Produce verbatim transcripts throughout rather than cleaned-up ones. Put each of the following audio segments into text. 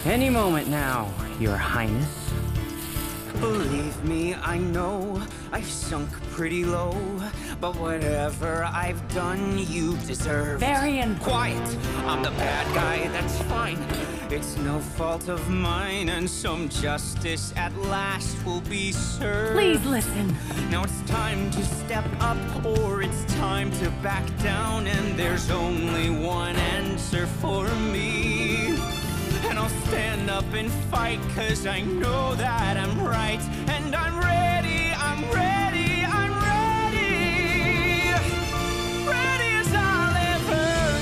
Any moment now, Your Highness. Believe me, I know I've sunk pretty low, but whatever I've done, you deserve. Varian! Quiet! I'm the bad guy, that's fine. It's no fault of mine, and some justice at last will be served. Please listen. Now it's time to step up, or it's time to back down, and there's only one answer for me. And I'll stand up and fight, cause I know that I'm right. And I'm ready, I'm ready, I'm ready. Ready as I'll ever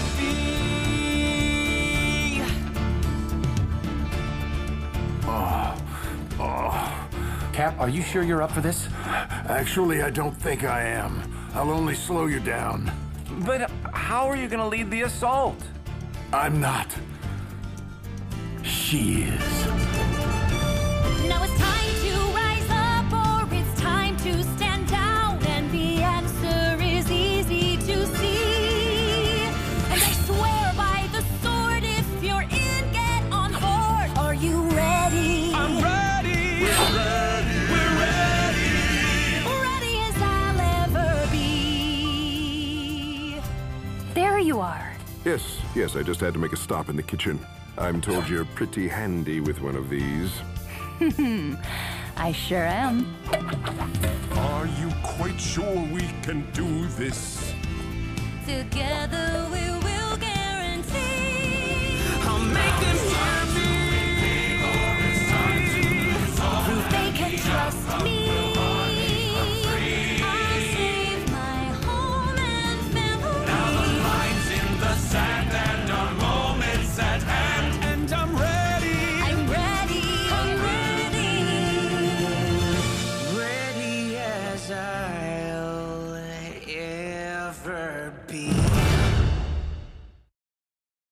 be. Oh, oh. Cap, are you sure you're up for this? Actually, I don't think I am. I'll only slow you down. But how are you gonna lead the assault? I'm not. She is. Now it's time to rise up, or it's time to stand down, and the answer is easy to see. And I swear by the sword, if you're in, get on board. Are you ready? I'm ready. We're ready. We're ready. Ready as I'll ever be. There you are. Yes, yes, I just had to make a stop in the kitchen. I'm told you're pretty handy with one of these. I sure am. Are you quite sure we can do this? Together we will guarantee. I'll make them hear me. Prove they can trust me. I'll save my home and family. Now the lines in the sand and our moments at hand. And I'm ready. I'm ready. I'm ready. Ready as I'll ever be.